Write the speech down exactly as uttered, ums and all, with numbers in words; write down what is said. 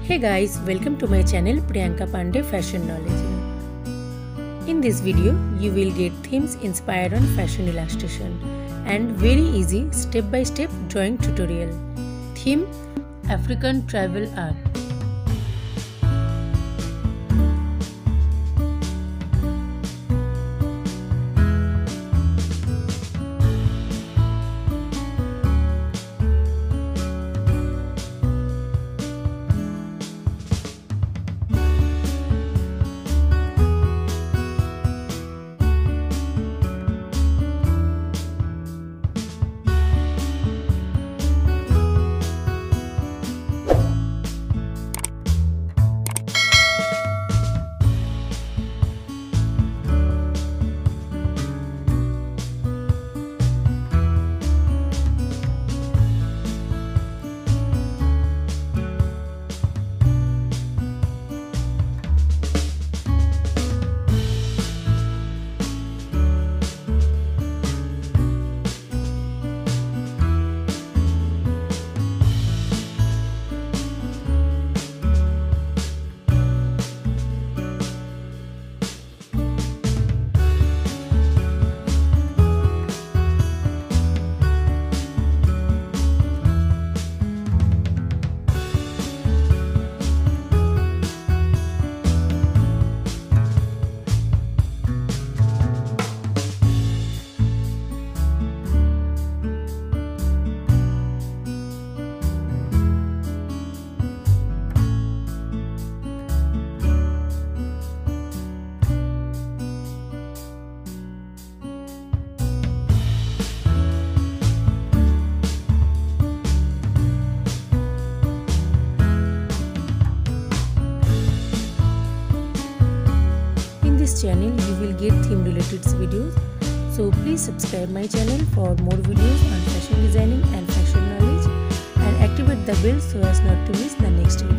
Hey guys, welcome to my channel Priyanka Pandey Fashion Knowledge. In this video, you will get themes inspired on fashion illustration and very easy step-by-step drawing tutorial. Theme: African Tribal Art. This channel you will get theme related videos, so please subscribe my channel for more videos on fashion designing and fashion knowledge and activate the bell so as not to miss the next video.